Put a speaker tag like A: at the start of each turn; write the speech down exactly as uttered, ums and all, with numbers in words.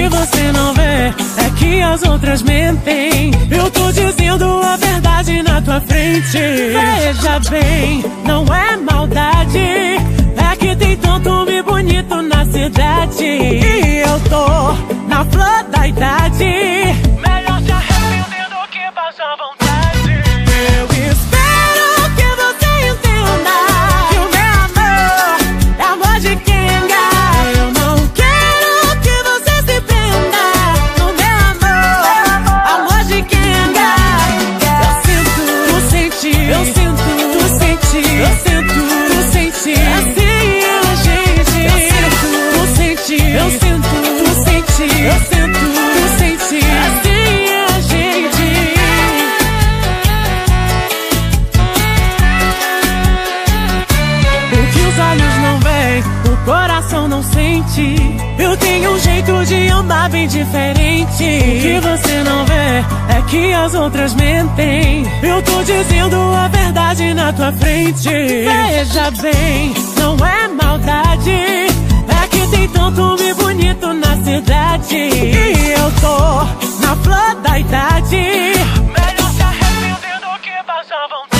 A: que você não vê é que as outras mentem. Eu tô dizendo a verdade na tua frente. Veja bem, não é maldade, é que tem tanto homem bonito na cidade. E eu tô na flor da idade, melhor se arrepender do que passar vontade. Eu espero que você entenda que o meu amor é amor de Kenga. Eu não quero que você se prenda no meu amor, amor de Kenga. Eu sinto, tu sente, eu sinto, tu sente, eu sinto, tu sente. Assim é a gente. Eu sinto, tu sente, eu sinto, tu sente, eu sinto, tu sente. Assim é a gente. O que os olhos não veem, o coração não sente. Eu tenho um jeito de amar bem diferente. O que você não vê é que as outras mentem. Eu tô dizendo a verdade na tua frente. Veja bem, não é maldade, é que tem tanto homem bonito na cidade. E eu tô na flor da idade, melhor se arrepender do que passar vontade.